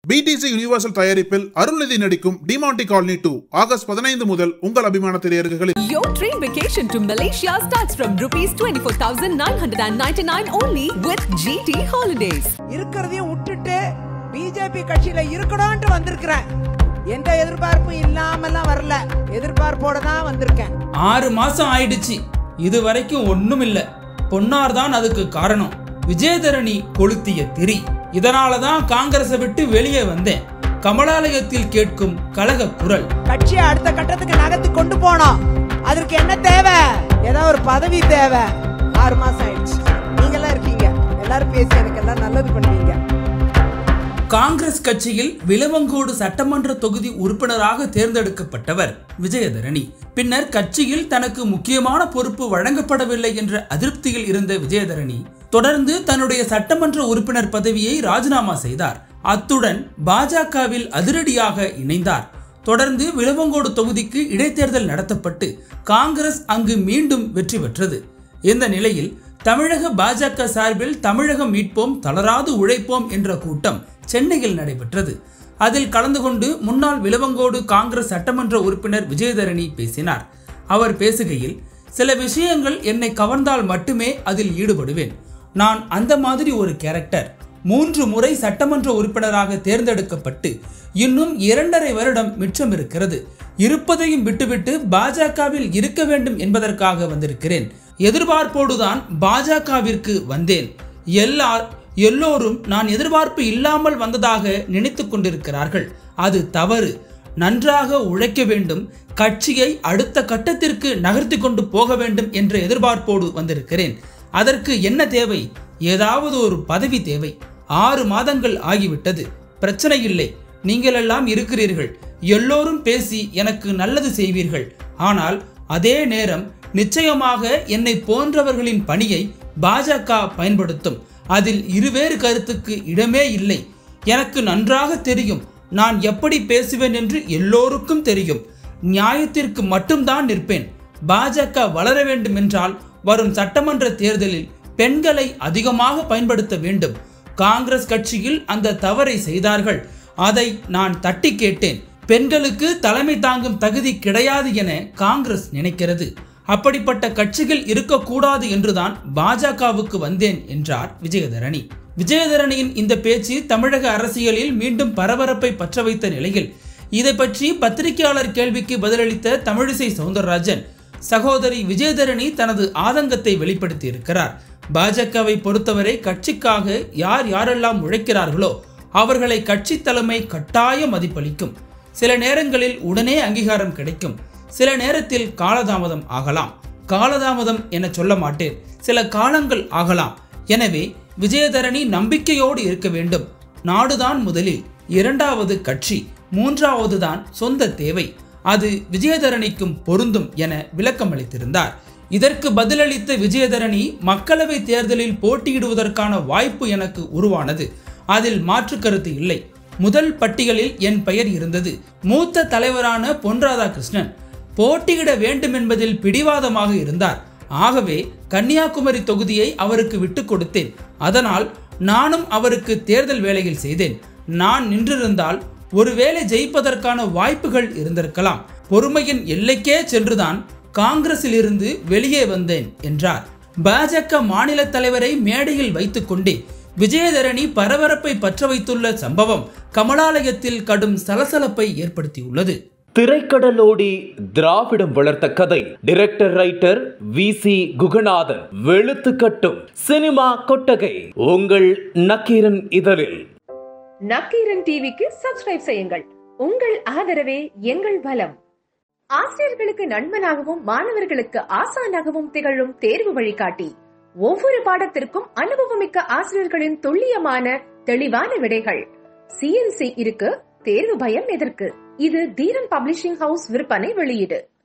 BTC universal தயாரிப்பில் அருள்நிதி நடிக்கும் Demonte colony 2 August 15 முதல் உங்கள் அபிமான திரையரங்குகளில். Your train vacation to Malaysia starts from ₹24,999 only with GT Holidays. இருக்கிறதையும் விட்டுட்டு பிஜேபி கட்சியில இருக்கணும்னு வந்திருக்கிறேன். எந்த எதிர்பார்ப்பும் இல்லாமலாம் வரல, எதிர்பார்ப்போட தான் வந்திருக்கேன். 6 மாசம் ஆயிடுச்சு, இது வரைக்கும் ஒண்ணும் இல்ல. பொன்னார் தான் அதுக்கு காரணம். விஜயதரணி கொளுத்திய திரி. இதனாலதான் காங்கிரஸை விட்டு வெளியே வந்தேன். கமலாலயத்தில் கேட்கும் கலக குரல். கட்சியை அடுத்த கட்டத்துக்கு நகர்த்தி கொண்டு போனோம். அதற்கு என்ன தேவை? ஏதோ ஒரு பதவி தேவை. 6 மாசம் ஆயிடுச்சு, நீங்கெல்லாம் இருக்கீங்க, எல்லாரும் பேசி எனக்கு எல்லாம் நல்லது பண்ணுவீங்க. காங்கிரஸ் கட்சியில் விளவங்கோடு சட்டமன்ற தொகுதி உறுப்பினராக தேர்ந்தெடுக்கப்பட்டவர் விஜயதரணி. பின்னர் கட்சியில் தனக்கு முக்கியமான பொறுப்பு வழங்கப்படவில்லை என்ற அதிருப்தியில் இருந்த விஜயதரணி தொடர்ந்து தன்னுடைய சட்டமன்ற உறுப்பினர் பதவியை ராஜினாமா செய்தார். அத்துடன் பாஜகவில் அதிரடியாக இணைந்தார். தொடர்ந்து விளவங்கோடு தொகுதிக்கு இடைத்தேர்தல் நடத்தப்பட்டு காங்கிரஸ் அங்கு மீண்டும் வெற்றி பெற்றது. இந்த நிலையில் தமிழக பாஜக சார்பில் தமிழகம் மீட்போம், தளராது உழைப்போம் என்ற கூட்டம் சென்னையில் நடைபெற்றது. அதில் கலந்து கொண்டு முன்னாள் விளவங்கோடு காங்கிரஸ் சட்டமன்ற உறுப்பினர் விஜயதரணி பேசினார். அவர் பேசுகையில், சில விஷயங்கள் என்னை கவர்ந்தால் மட்டுமே அதில் ஈடுபடுவேன். நான் அந்த மாதிரி ஒரு கேரக்டர். 3 முறை சட்டமன்ற உறுப்பினராக தேர்ந்தெடுக்கப்பட்டு இன்னும் 2.5 வருடம் மிச்சம் இருக்கிறது. இருப்பதையும் விட்டுவிட்டு பாஜகவில் இருக்க வேண்டும் என்பதற்காக வந்திருக்கிறேன். எதிர்பார்ப்போடுதான் பாஜகவிற்கு வந்தேன். எல்லோரும் நான் எதிர்பார்ப்பு இல்லாமல் வந்ததாக நினைத்து கொண்டிருக்கிறார்கள். அது தவறு. நன்றாக உழைக்க வேண்டும், கட்சியை அடுத்த கட்டத்திற்கு நகர்த்தி கொண்டு போக வேண்டும் என்ற எதிர்பார்ப்போடு வந்திருக்கிறேன். அதற்கு என்ன தேவை? ஏதாவது ஒரு பதவி தேவை. 6 மாதங்கள் ஆகிவிட்டது. பிரச்சனை இல்லை, நீங்கள் எல்லாம் இருக்கிறீர்கள். எல்லோரும் பேசி எனக்கு நல்லது செய்வீர்கள். ஆனால் அதே நேரம் நிச்சயமாக என்னை போன்றவர்களின் பணியை பாஜக பயன்படுத்தும். அதில் இருவேறு கருத்துக்கு இடமே இல்லை. எனக்கு நன்றாக தெரியும் நான் எப்படி பேசுவேன் என்று. எல்லோருக்கும் தெரியும். நியாயத்திற்கு மட்டும்தான் நிற்பேன். பாஜக வளர வேண்டும் என்றால் வரும் சட்டமன்ற தேர்தலில் பெண்களை அதிகமாக பயன்படுத்த வேண்டும். காங்கிரஸ் கட்சியில் அந்த தவறை செய்தார்கள். அதை நான் தட்டி கேட்டேன். பெண்களுக்கு தலைமை தாங்கும் தகுதி கிடையாது என காங்கிரஸ் நினைக்கிறது. அப்படிப்பட்ட கட்சிகள் இருக்கக்கூடாது என்றுதான் பாஜகவுக்கு வந்தேன் என்றார் விஜயதரணி. விஜயதரணியின் இந்த பேச்சு தமிழக அரசியலில் மீண்டும் பரபரப்பை பற்ற வைத்த நிலையில் இதை பற்றி பத்திரிகையாளர் கேள்விக்கு பதிலளித்த தமிழிசை சவுந்தரராஜன், சகோதரி விஜயதரணி தனது ஆதங்கத்தை வெளிப்படுத்தி இருக்கிறார். பாஜகவை பொறுத்தவரை கட்சிக்காக யாரெல்லாம் உழைக்கிறார்களோ அவர்களை கட்சி தலைமை கட்டாய மதிப்பளிக்கும். சில நேரங்களில் உடனே அங்கீகாரம் கிடைக்கும், சில நேரத்தில் காலதாமதம் ஆகலாம். காலதாமதம் என சொல்ல மாட்டேன், சில காலங்கள் ஆகலாம். எனவே விஜயதரணி நம்பிக்கையோடு இருக்க வேண்டும். நாடுதான் முதலில், 2வது கட்சி, 3வது தான் சொந்த தேவை. அது விஜயதரணிக்கும் பொருந்தும் என விளக்கம் அளித்திருந்தார். இதற்கு பதிலளித்த விஜயதரணி, மக்களவை தேர்தலில் போட்டியிடுவதற்கான வாய்ப்பு எனக்கு உருவானது, அதில் மாற்று கருத்து இல்லை. முதல் பட்டியலில் என் பெயர் இருந்தது. மூத்த தலைவரான பொன் ராதாகிருஷ்ணன் போட்டியிட வேண்டும் என்பதில் பிடிவாதமாக இருந்தார். ஆகவே கன்னியாகுமரி தொகுதியை அவருக்கு விட்டு கொடுத்தேன். அதனால் நானும் அவருக்கு தேர்தல் வேலையில் செய்தேன். நான் நின்றிருந்தால் ஒருவேளை ஜெயிப்பதற்கான வாய்ப்புகள் இருந்திருக்கலாம். பொறுமையின் எல்லைக்கே சென்றுதான் காங்கிரஸில் இருந்து வெளியே வந்தேன் என்றார். பாஜக மாநில தலைவரை மேடையில் வைத்துக் கொண்டே விஜயதரணி பரபரப்பை பற்ற வைத்துள்ள சம்பவம் கமலாலயத்தில் கடும் சலசலப்பை ஏற்படுத்தியுள்ளது. திரைக்கடலோடி திராவிடம் வளர்த்த கதை. Director writer VC Guhanathan. வெளுத்து கட்டும் சினிமா கொட்டகை உங்கள் நக்கீரன் இதழில். நக்கீரன் டிவிக்கு சப்ஸ்கிரைப் செய்யுங்கள். உங்கள் ஆதரவே எங்கள் பலம். ஆசிரியர்களுக்கு நண்பனாகவும் மாணவர்களுக்கு ஆசானாகவும் திகழும் தேர்வு வழிகாட்டி. ஒவ்வொரு பாடத்திற்கும் அனுபவமிக்க ஆசிரியர்களின் துல்லியமான தெளிவான விடைகள். CNC இருக்கு, தேர்வு பயம் எதற்கு? இது தீரன் பப்ளிஷிங் ஹவுஸ் விற்பனை வெளியீடு.